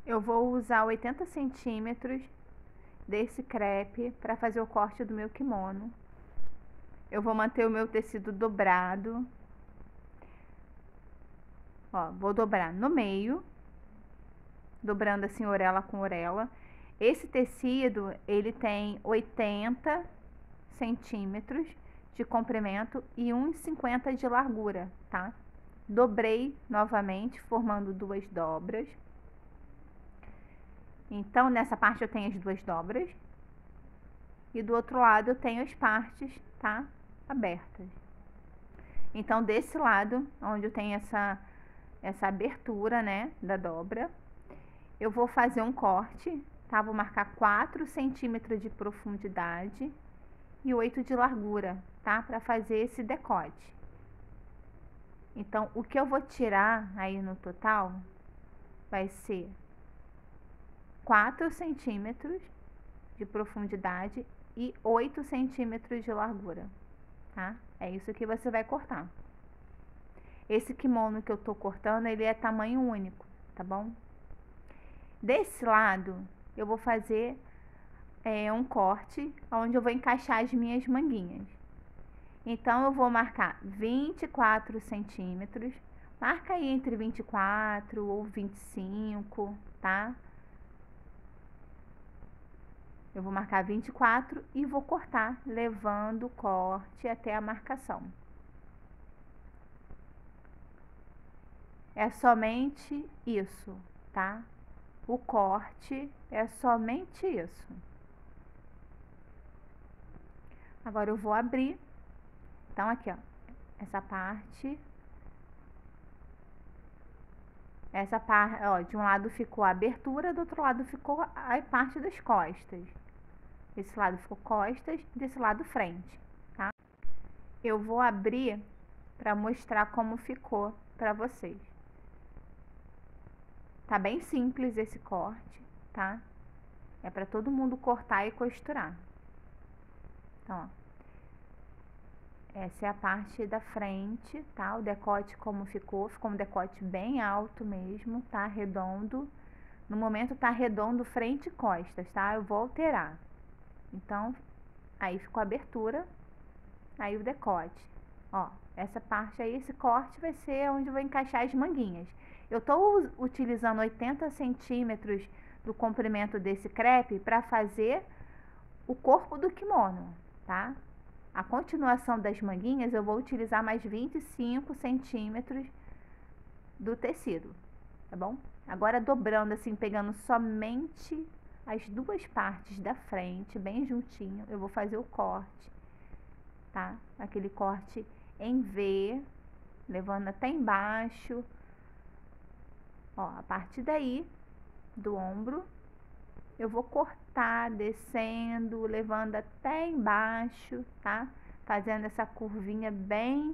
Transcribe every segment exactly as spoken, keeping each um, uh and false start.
Eu vou usar oitenta centímetros desse crepe para fazer o corte do meu kimono. Eu vou manter o meu tecido dobrado. Ó, vou dobrar no meio, dobrando assim orelha com orelha. Esse tecido, ele tem oitenta centímetros de comprimento e um e cinquenta de largura, tá? Dobrei novamente, formando duas dobras. Então, nessa parte eu tenho as duas dobras. E do outro lado eu tenho as partes, tá? Abertas. Então, desse lado, onde eu tenho essa, essa abertura, né? Da dobra, eu vou fazer um corte, tá? Vou marcar quatro centímetros de profundidade e oito de largura, tá? Para fazer esse decote. Então, o que eu vou tirar aí no total vai ser quatro centímetros de profundidade e oito centímetros de largura, tá? É isso que você vai cortar. Esse kimono que eu tô cortando, ele é tamanho único, tá bom? Desse lado, eu vou fazer é, um corte onde eu vou encaixar as minhas manguinhas. Então, eu vou marcar vinte e quatro centímetros. Marca aí entre vinte e quatro ou vinte e cinco, tá? Eu vou marcar vinte e quatro e vou cortar, levando o corte até a marcação. É somente isso, tá? O corte é somente isso. Agora eu vou abrir. Então, aqui, ó, essa parte. Essa parte, ó, de um lado ficou a abertura, do outro lado ficou a parte das costas. Esse lado ficou costas, desse lado frente, tá? Eu vou abrir para mostrar como ficou para vocês. Tá bem simples esse corte, tá? É para todo mundo cortar e costurar. Então, ó. Essa é a parte da frente, tá? O decote como ficou, ficou um decote bem alto mesmo, tá? Redondo. No momento tá redondo frente e costas, tá? Eu vou alterar. Então, aí ficou a abertura, aí o decote. Ó, essa parte aí, esse corte vai ser onde eu vou encaixar as manguinhas. Eu tô utilizando oitenta centímetros do comprimento desse crepe para fazer o corpo do kimono, tá? A continuação das manguinhas, eu vou utilizar mais vinte e cinco centímetros do tecido, tá bom? Agora, dobrando assim, pegando somente as duas partes da frente, bem juntinho, eu vou fazer o corte, tá? Aquele corte em V, levando até embaixo. Ó, a partir daí, do ombro, eu vou cortar, descendo, levando até embaixo, tá? Fazendo essa curvinha bem,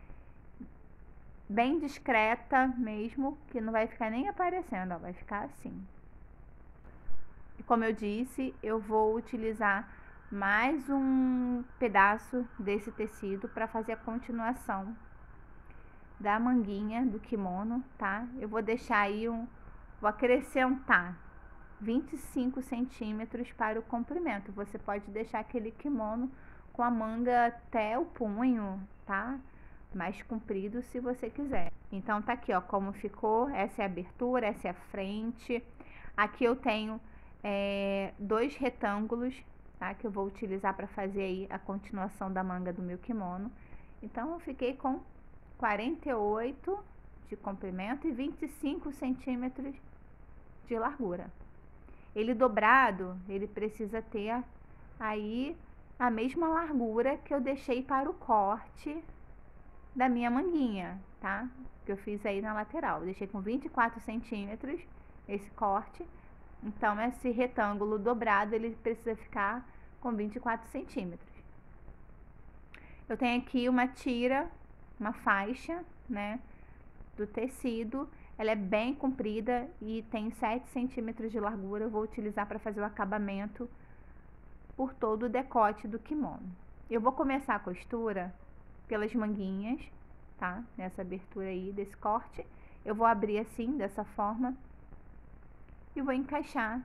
bem discreta mesmo, que não vai ficar nem aparecendo, ó, vai ficar assim. E como eu disse, eu vou utilizar mais um pedaço desse tecido para fazer a continuação da manguinha do kimono, tá? Eu vou deixar aí um, vou acrescentar vinte e cinco centímetros para o comprimento. Você pode deixar aquele kimono com a manga até o punho, tá? Mais comprido se você quiser. Então, tá aqui, ó, como ficou. Essa é a abertura, essa é a frente. Aqui eu tenho é, dois retângulos, tá? Que eu vou utilizar para fazer aí a continuação da manga do meu kimono. Então, eu fiquei com quarenta e oito de comprimento e vinte e cinco centímetros de largura. Ele dobrado, ele precisa ter aí a mesma largura que eu deixei para o corte da minha manguinha, tá? Que eu fiz aí na lateral. Eu deixei com vinte e quatro centímetros esse corte. Então, esse retângulo dobrado, ele precisa ficar com vinte e quatro centímetros. Eu tenho aqui uma tira, uma faixa, né, do tecido. Ela é bem comprida e tem sete centímetros de largura. Eu vou utilizar para fazer o acabamento por todo o decote do kimono. Eu vou começar a costura pelas manguinhas, tá? Nessa abertura aí desse corte. Eu vou abrir assim, dessa forma. e vou encaixar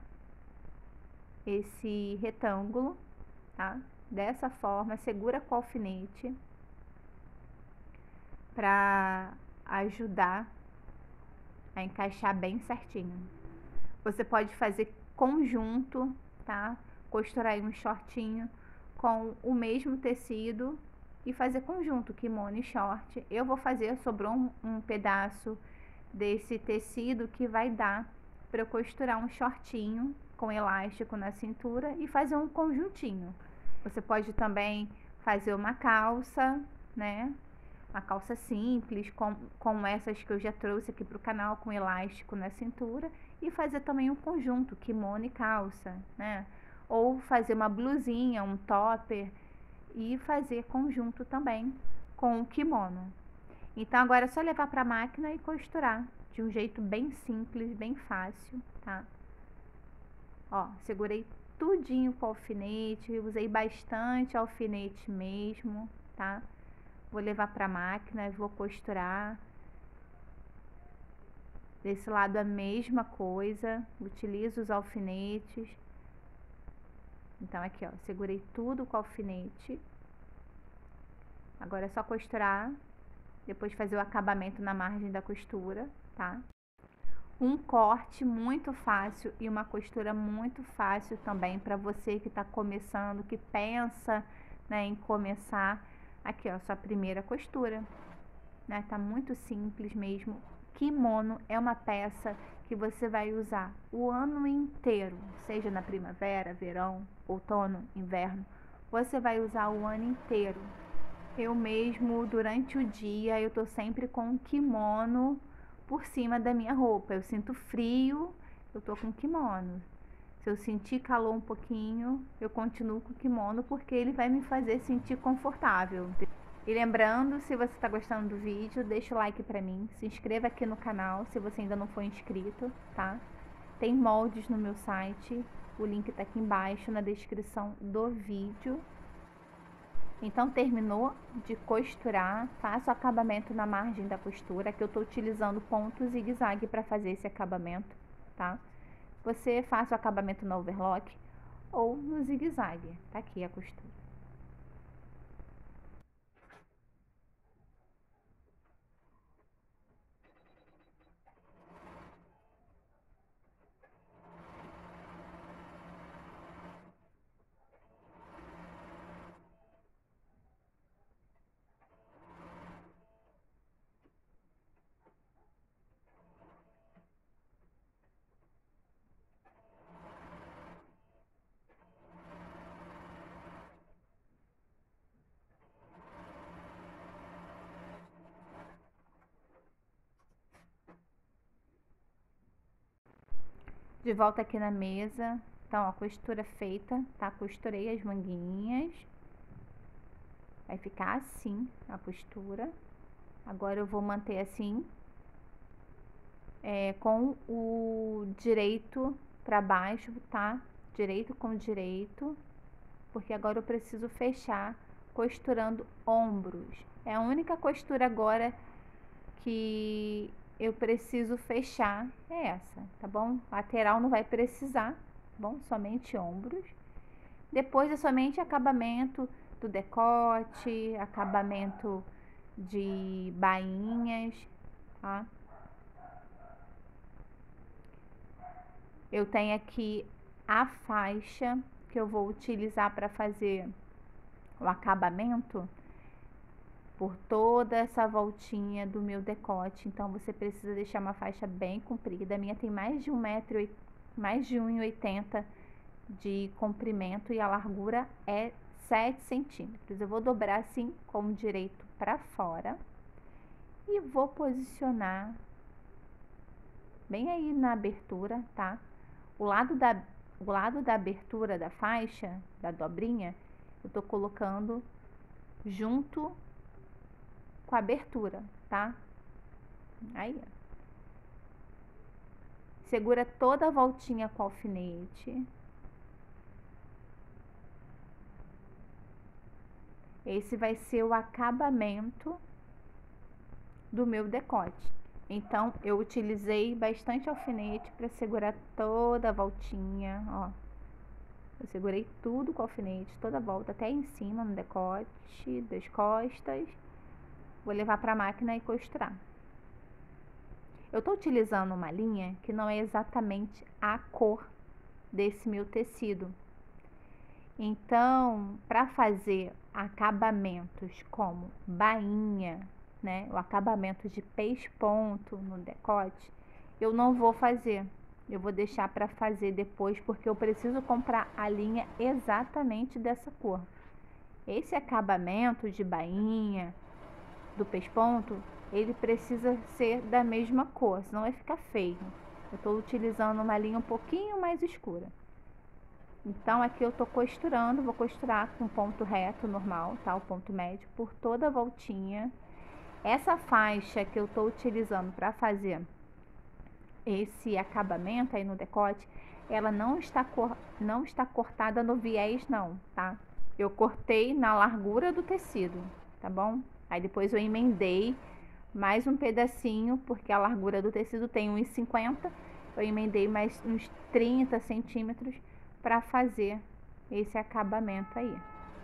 esse retângulo, tá? Dessa forma, segura com o alfinete para ajudar a encaixar bem certinho. Você pode fazer conjunto, tá? Costurar aí um shortinho com o mesmo tecido e fazer conjunto, kimono e short. Eu vou fazer, sobrou um, um pedaço desse tecido que vai dar para eu costurar um shortinho com elástico na cintura e fazer um conjuntinho. Você pode também fazer uma calça, né? Uma calça simples, com, com essas que eu já trouxe aqui para o canal, com elástico na cintura, e fazer também um conjunto, kimono e calça, né? Ou fazer uma blusinha, um topper, e fazer conjunto também com o kimono. Então, agora é só levar para a máquina e costurar de um jeito bem simples, bem fácil, tá? Ó, segurei tudinho com o alfinete, usei bastante alfinete mesmo, tá? Vou levar para a máquina e vou costurar. Desse lado a mesma coisa, utilizo os alfinetes. Então, aqui, ó, segurei tudo com o alfinete. Agora é só costurar, depois fazer o acabamento na margem da costura, tá? Um corte muito fácil e uma costura muito fácil também para você que está começando, que pensa, né, em começar. Aqui, ó, sua primeira costura, né? Tá muito simples mesmo. Kimono é uma peça que você vai usar o ano inteiro, seja na primavera, verão, outono, inverno. Você vai usar o ano inteiro. Eu mesmo, durante o dia, eu tô sempre com um kimono por cima da minha roupa. Eu sinto frio, eu tô com kimono. Se eu sentir calor um pouquinho, eu continuo com o kimono, porque ele vai me fazer sentir confortável. E lembrando, se você está gostando do vídeo, deixa o like pra mim, se inscreva aqui no canal se você ainda não for inscrito, tá? Tem moldes no meu site, o link tá aqui embaixo na descrição do vídeo. Então, terminou de costurar, faça o acabamento na margem da costura, que eu tô utilizando ponto zigue-zague para fazer esse acabamento, tá? Você faça o acabamento no overlock ou no zigue-zague, tá aqui a costura. De volta aqui na mesa, então, a costura feita, tá? Costurei as manguinhas. Vai ficar assim a costura. Agora eu vou manter assim, é, com o direito pra baixo, tá? Direito com direito, porque agora eu preciso fechar costurando ombros. É a única costura agora que eu preciso fechar é essa, tá bom? Lateral não vai precisar, tá bom? Somente ombros. Depois é somente acabamento do decote, acabamento de bainhas, tá? Eu tenho aqui a faixa que eu vou utilizar para fazer o acabamento por toda essa voltinha do meu decote. Então, você precisa deixar uma faixa bem comprida. A minha tem mais de um metro, mais de um e oitenta de comprimento e a largura é sete centímetros. Eu vou dobrar assim com o direito para fora e vou posicionar bem aí na abertura, tá? O lado da, o lado da abertura da faixa, da dobrinha, eu tô colocando junto com a abertura, tá? Aí, ó. Segura toda a voltinha com o alfinete. Esse vai ser o acabamento do meu decote. Então, eu utilizei bastante alfinete para segurar toda a voltinha, ó. Eu segurei tudo com alfinete, toda a volta, até em cima, no decote das costas. Vou levar para a máquina e costurar. Eu tô utilizando uma linha que não é exatamente a cor desse meu tecido. Então, para fazer acabamentos como bainha, né, o acabamento de pesponto no decote, eu não vou fazer. Eu vou deixar para fazer depois, porque eu preciso comprar a linha exatamente dessa cor. Esse acabamento de bainha do pesponto, ele precisa ser da mesma cor, senão vai ficar feio. Eu estou utilizando uma linha um pouquinho mais escura. Então, aqui eu tô costurando, vou costurar com ponto reto normal, tá? O ponto médio por toda a voltinha. Essa faixa que eu tô utilizando para fazer esse acabamento aí no decote, ela não está, cor... não está cortada no viés não, tá? Eu cortei na largura do tecido, tá bom? Aí depois eu emendei mais um pedacinho, porque a largura do tecido tem um e cinquenta, eu emendei mais uns trinta centímetros para fazer esse acabamento aí.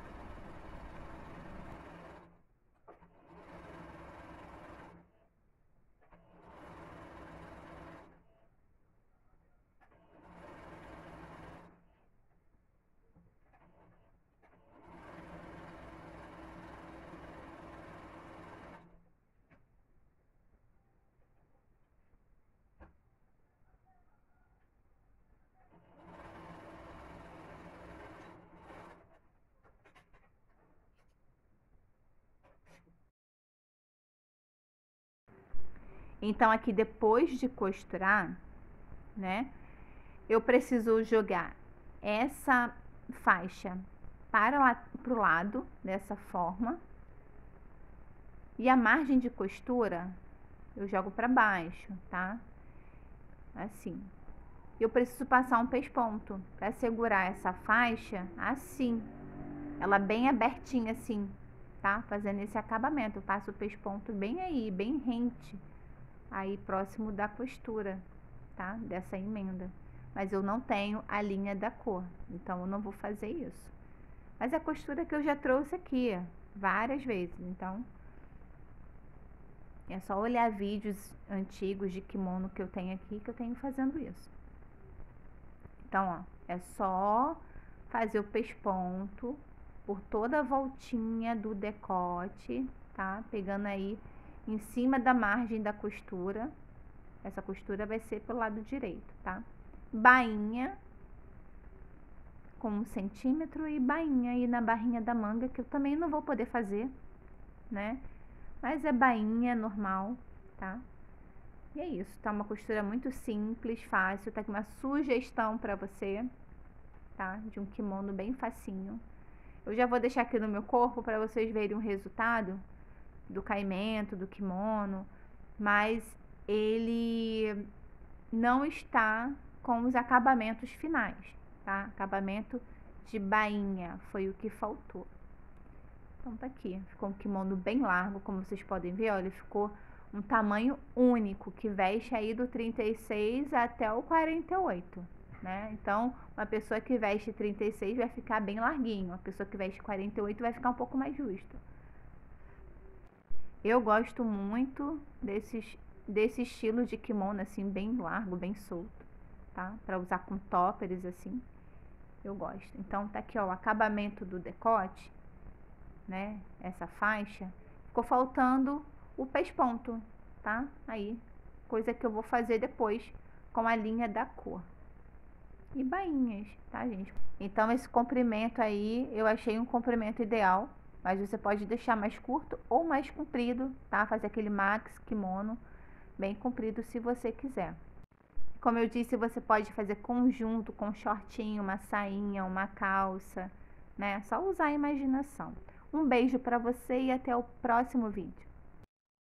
Então, aqui depois de costurar, né, eu preciso jogar essa faixa para lá, pro lado, dessa forma. E a margem de costura, eu jogo para baixo, tá? Assim. Eu preciso passar um pesponto para segurar essa faixa assim. Ela bem abertinha assim, tá? Fazendo esse acabamento. Eu passo o pesponto bem aí, bem rente. Aí próximo da costura, tá? Dessa emenda. Mas eu não tenho a linha da cor, então eu não vou fazer isso. Mas a costura que eu já trouxe aqui, ó, várias vezes, então é só olhar vídeos antigos de kimono que eu tenho aqui que eu tenho fazendo isso. Então, ó, é só fazer o pesponto por toda a voltinha do decote, tá? Pegando aí em cima da margem da costura. Essa costura vai ser pelo lado direito, tá? Bainha com um centímetro e bainha aí na barrinha da manga, que eu também não vou poder fazer, né? Mas é bainha normal, tá? E é isso, tá? Uma costura muito simples, fácil, tá aqui uma sugestão pra você, tá? De um kimono bem facinho. Eu já vou deixar aqui no meu corpo para vocês verem o resultado do caimento, do kimono, mas ele não está com os acabamentos finais, tá? Acabamento de bainha foi o que faltou. Então tá aqui, ficou um kimono bem largo, como vocês podem ver, ó, ele ficou um tamanho único, que veste aí do trinta e seis até o quarenta e oito, né? Então, uma pessoa que veste trinta e seis vai ficar bem larguinho, uma pessoa que veste quarenta e oito vai ficar um pouco mais justo. Eu gosto muito desses, desse estilo de kimono, assim, bem largo, bem solto, tá? Pra usar com toppers, assim, eu gosto. Então, tá aqui, ó, o acabamento do decote, né? Essa faixa, ficou faltando o pesponto, tá? Aí, coisa que eu vou fazer depois com a linha da cor. E bainhas, tá, gente? Então, esse comprimento aí, eu achei um comprimento ideal, mas você pode deixar mais curto ou mais comprido, tá? Fazer aquele max kimono bem comprido se você quiser. Como eu disse, você pode fazer conjunto com shortinho, uma sainha, uma calça, né? Só usar a imaginação. Um beijo para você e até o próximo vídeo.